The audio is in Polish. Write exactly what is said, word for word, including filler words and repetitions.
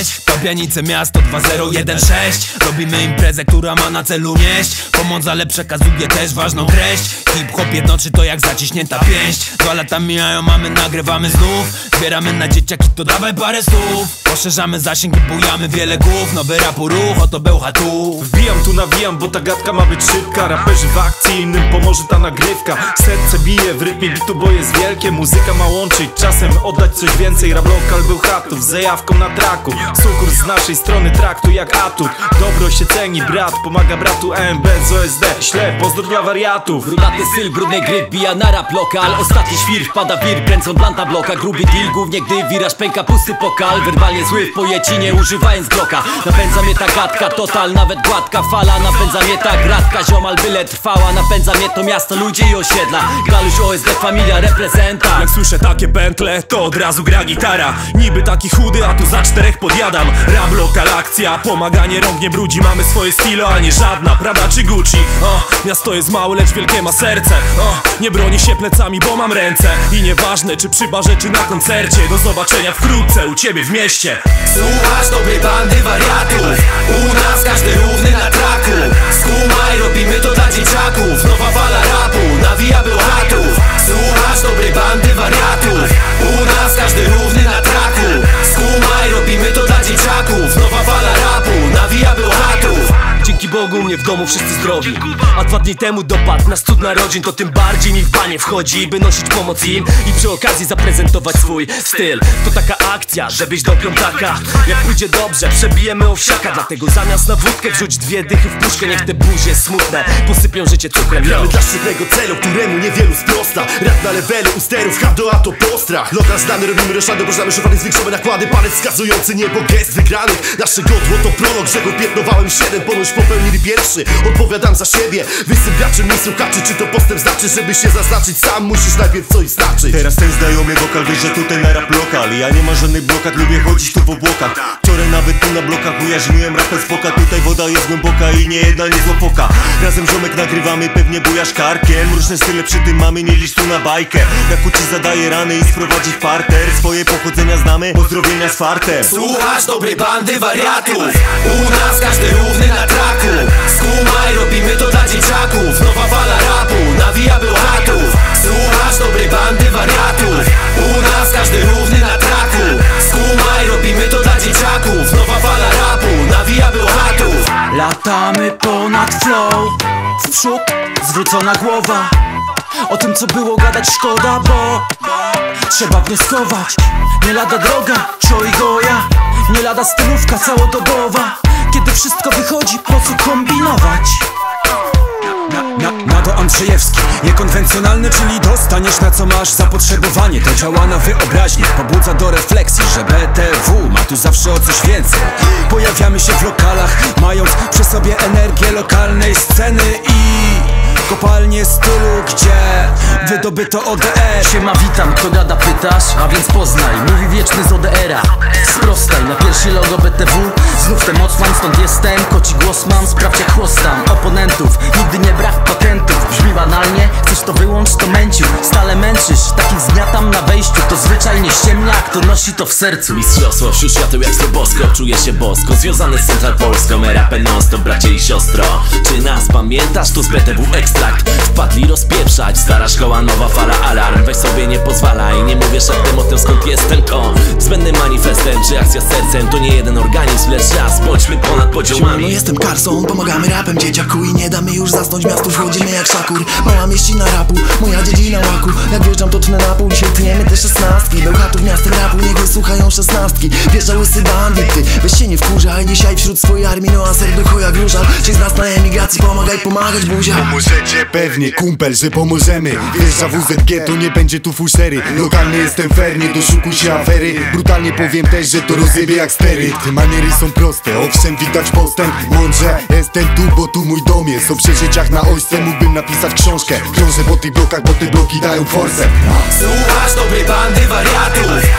cześć. Pabianice miasto dwa zero jeden sześć. Robimy imprezę, która ma na celu nieść pomoc, ale przekazuje też ważną treść. Hip-hop jednoczy to jak zaciśnięta pięść. Dwa lata mijają, mamy nagrywamy znów. Zbieramy na dzieciaki, to dawaj parę słów. Poszerzamy zasięg i bujamy wiele głów. Nowy rapu ruch, oto bełcha tu. Wbijam tu nawijam, bo ta gadka ma być szybka. Raperzy w akcji, innym pomoże ta nagrywka. Serce bije w rytmie bitu, bo jest wielkie. Muzyka ma łączyć, czasem oddać coś więcej. Rap lokal był chatów, z zajawką na traku. Sukurs z naszej strony traktu jak atut. Dobro się ceni, brat pomaga bratu. M B z O S D, śle, pozdro dla wariatów. Brudny styl, brudnej gry bija na rap lokal. Ostatni świr, wpada wir, kręcą blanta bloka. Gruby deal, głównie gdy wiraż pęka pusty pokal. Werbalnie zły w pojecinie, używając bloka. Napędza mnie ta gadka, total, nawet gładka fala. Napędza mnie ta gratka, ziomal byle trwała. Napędza mnie to miasto, ludzie i osiedla. Galuś O S D, familia reprezenta. Jak słyszę takie pętle, to od razu gra gitara. Niby taki chudy, a tu za czterech podjadam. Rap lokal, akcja, pomaganie rąk nie brudzi. Mamy swoje stilo, a nie żadna Prada czy Gucci. O, miasto jest małe, lecz wielkie ma serce. O, nie broni się plecami, bo mam ręce. I nieważne czy przy barze, czy na koncercie. Do zobaczenia wkrótce u ciebie w mieście. Słuchasz dobrej bandy wariatów. U nas każdy równy na traku. Skumaj, robimy to dla dzieciaków. Nowa fala rapu, nawija bełchatów. Słuchasz dobrej bandy wariatów. U nas każdy równy na traku. Skumaj, robimy to dla dzieciaków. Nowa fala rapu, nawija bełchatów. Dzięki Bogu mnie w domu wszyscy zdrowi. A dwa dni temu dopadł nas cud narodzin. To tym bardziej mi w banie wchodzi, by nosić pomoc im i przy okazji zaprezentować swój styl. To taka akcja, żebyś do piątaka. Jak pójdzie dobrze, przebijemy owsiaka. Dlatego zamiast na wódkę wrzuć dwie dychy w puszkę. Niech te buzie smutne posypią życie cukrem. Gramy dla szczytnego celu, któremu niewielu sprosta. Rap na levelu, u sterów, hado, a to postrach. Lokal znany, robimy roszady, bożamy szuflady, zwiększone nakłady. Palec wskazujący niebo, gest wygranych. Nasze godło to prolog, że go piętnowałem siedem. Ponoć popełnili pierwszy, odpowiadam za siebie. Wysy graczy, mi słuchaczy, czy to postęp znaczy? Żeby się zaznaczyć sam, musisz najpierw coś znaczyć. Teraz ten znajomy wokal wie, że tutaj na rap lokal. Ja nie ma żadnych blokad, lubię chodzić tu po blokach. Wczoraj nawet tu na blokach ujarzmiłem rapę z boka. Tutaj woda jest głęboka i nie jedna nie złopoka. Razem ziomek nagrywamy, pewnie bujasz karkiem. Różne style przy tym mamy, nie licz tu na bajkę. Jak uczy zadaje rany i sprowadzi w parter. Swoje pochodzenia znamy, pozdrowienia z fartem. Słuchasz dobrej bandy wariatów. U nas każdy równy na traku. Skumaj, robimy to dla dzieciaków. Nowa fala rapu, nawija bełchatów. Słuchasz dobrej bandy wariatów. U nas każdy równy na traku. Skumaj, robimy to dla dzieciaków. Nowa fala rapu, nawija bełchatów. Latamy ponad flow, w przód zwrócona głowa. O tym co było gadać szkoda, bo trzeba wnioskować. Nie lada droga, Czo i Goja. Nie lada stylówka całodobowa. Kiedy wszystko wychodzi, po co kombinować? Na, na, na to Andrzejewski, niekonwencjonalny, czyli dostaniesz na co masz zapotrzebowanie. To działa na wyobraźnię, pobudza do refleksji, że B T W ma tu zawsze o coś więcej. Pojawiamy się w lokalach, mając przy sobie energię lokalnej sceny i kopalnie stylu, gdzie wydobyto O D R. Siema, witam, kto gada pytasz? A więc poznaj, mówi wieczny z O D R-a. Sprostaj, na pierwszy logo B T W. Znów ten moc mam, stąd jestem, koci głos mam. Sprawdź jak chłostam oponentów, nigdy nie brak patentów. Brzmi banalnie, chcesz to wyłącz, to męciu. Stale męczysz, takich zgniatam na wejściu. To zwyczajnie ściemnia, kto nosi to w sercu. Mistrzostwo wśród świateł jak Slobosko. Czuję się bosko, związany z Central Polską. Rapem non stop, bracie i siostro. Czy nas pamiętasz? Tu z B T W ekstrakt. Wpadli rozpieprzać, stara szkoła, nowa fala, alarm. Weź sobie nie pozwalaj, nie mówię szeptem o tym skąd jestem to. Zbędnym manifestem, czy akcja z sercem. To nie jeden organizm, lecz raz, bądźmy ponad podziałami. No jestem Carson, pomagamy rapem dzieciaku. I nie damy już zasnąć miastu, wchodzimy jak szakur. Mała mieścina rapu, moja dziedzina łaku. Jak wjeżdżam to tnę na pół, dzisiaj tniemy te szesnastki. Bełchatów miastem rapu, niech wysłuchają szesnastki. Wjeżdża łysy bandit, ty, weź się nie wkurzaj. Dzisiaj wśród swojej armii, no a serducho jak różal. Część z nas na emigracji, pomagaj, pomagać buzia. Pomożecie pewnie, kumpel, że pomożemy. Wjeżdża W Z G, to nie będzie tu fuszery. Lokalny jestem fair, nie doszukuj się afery. Brutalnie powiem też, że to rozjebie jak stery. Te maniery są proste, owszem widać postęp. Mądrze, jestem tu, bo tu mój dom jest. O przeżyciach na ośce mógłbym napisać książkę. Krążę po tych blokach, bo te bloki dają forsę. Słuchasz dobrej bandy wariatów.